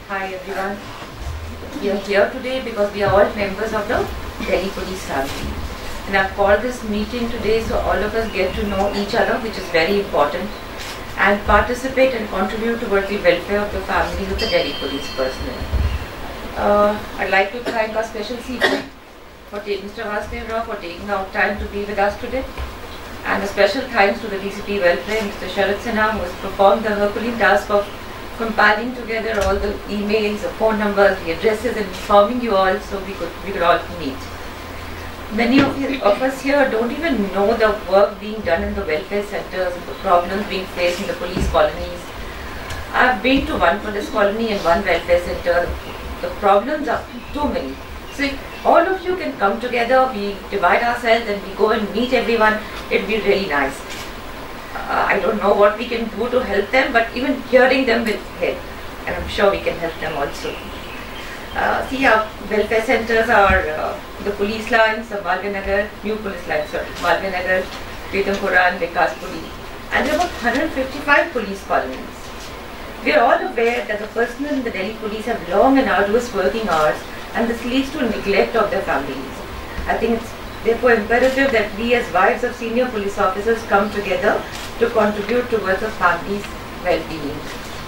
Hi everyone. We are here today because we are all members of the Delhi Police family. And I've called this meeting today so all of us get to know each other, which is very important, and participate and contribute towards the welfare of the families of the Delhi Police personnel. I'd like to thank our special CP for Mr. Vasudev Rao for taking out time to be with us today. And a special thanks to the DCP Welfare, Mr. Sharad Sinha, who has performed the Herculean task of compiling together all the emails, the phone numbers, the addresses, and informing you all so we could all meet. Many of us here don't even know the work being done in the welfare centers and the problems being faced in the police colonies. I've been to one police colony and one welfare center. The problems are too many. So if all of you can come together, we divide ourselves and we go and meet everyone, it'd be really nice. I don't know what we can do to help them, but even hearing them will help, and I'm sure we can help them also. See, our welfare centers are the police lines of Malviya Nagar, new police lines, Malviya Nagar, Pitampura and Vikashpuri, and there are about 155 police colonies. We are all aware that the personnel in the Delhi police have long and arduous working hours, and this leads to neglect of their families. I think it's therefore imperative that we as wives of senior police officers come together to contribute towards the family's well-being.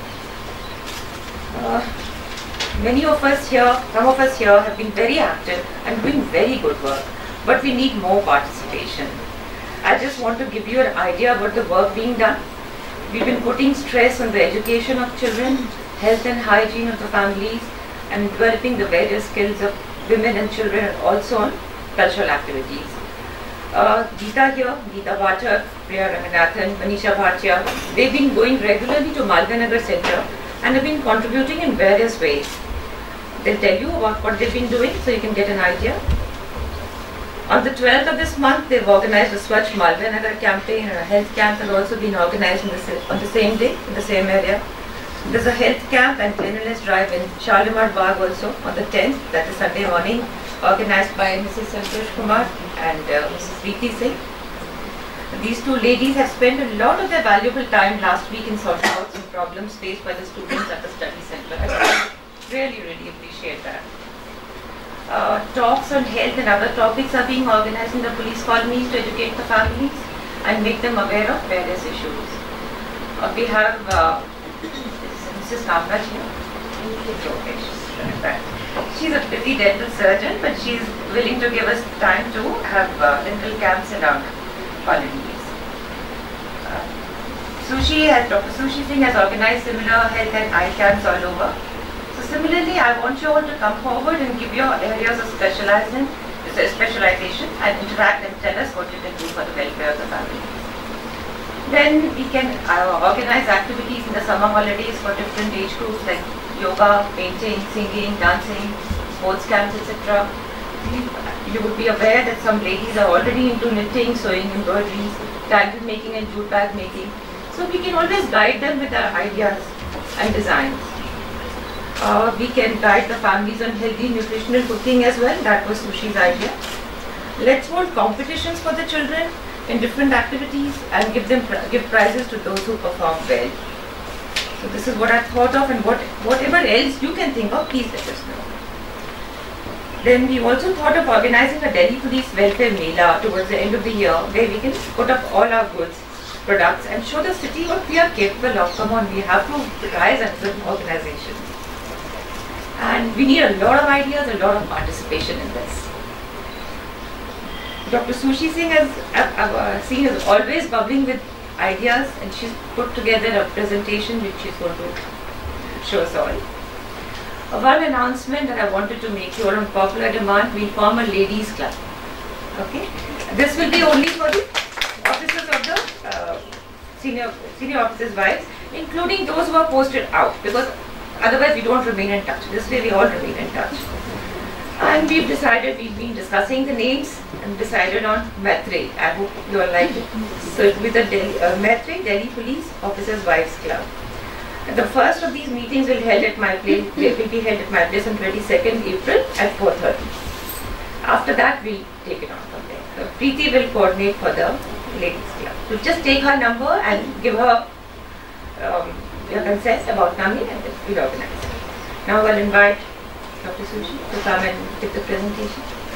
Many of us here, some of us here have been very active and doing very good work, but we need more participation. I just want to give you an idea about the work being done. We've been putting stress on the education of children, health and hygiene of the families, and developing the various skills of women and children, and also on cultural activities. Geeta here, Geeta Bhatia, Priya Ranganathan, Manisha Bhatia, they've been going regularly to Malviya Nagar Center and have been contributing in various ways. They'll tell you about what they've been doing so you can get an idea. On the 12th of this month, they've organized a Swachh Malviya Nagar campaign, and a health camp has also been organized on the same day, in the same area. There's a health camp and cleanliness drive in Shalimar Bagh also on the 10th, that is Sunday morning, organized by Mrs. Santosh Kumar and Mrs. Preeti Singh. These two ladies have spent a lot of their valuable time last week in sorting out some problems faced by the students at the study center. I really appreciate that. Talks on health and other topics are being organized in the police colonies to educate the families and make them aware of various issues. We have Mrs. Navraj here. She's a busy dental surgeon, but she's willing to give us time to have dental camps in our colonies. Dr. Sushi Singh has organized similar health and eye camps all over. So similarly, I want you all to come forward and give your areas of specialization and interact and tell us what you can do for the welfare of the family. Then we can organize activities in the summer holidays for different age groups like yoga, painting, singing, dancing, sports camps, etc. You would be aware that some ladies are already into knitting, sewing, embroideries, tangle making and jute bag making. So we can always guide them with our ideas and designs. We can guide the families on healthy nutritional cooking as well. That was Sushi's idea. Let's hold competitions for the children in different activities and give prizes to those who perform well. So this is what I thought of, and whatever else you can think of, please let us know. Then we also thought of organizing a Delhi Police Welfare Mela towards the end of the year, where we can put up all our goods, products, and show the city what we are capable of. Come on, we have to rise as an organization. And we need a lot of ideas, a lot of participation in this. Dr. Sushi Singh is always bubbling with ideas, and she's put together a presentation which she's going to show us all. One announcement that I wanted to make here on popular demand, we form a ladies club. Okay, this will be only for the officers of the senior officers' wives, including those who are posted out, because otherwise we don't remain in touch. This way we all remain in touch. And we've been discussing the names and decided on Maitrey. I hope you all like it. So it will be the Maitrey Delhi Police Officers' Wives Club. The first of these meetings will be held at my place on 22nd April at 4:30. After that, we'll take it on from there. Preeti will coordinate for the ladies club. So just take her number and give her your consent about coming, and we'll organize it. Now I'll invite Dr. Sushi to come and give the presentation.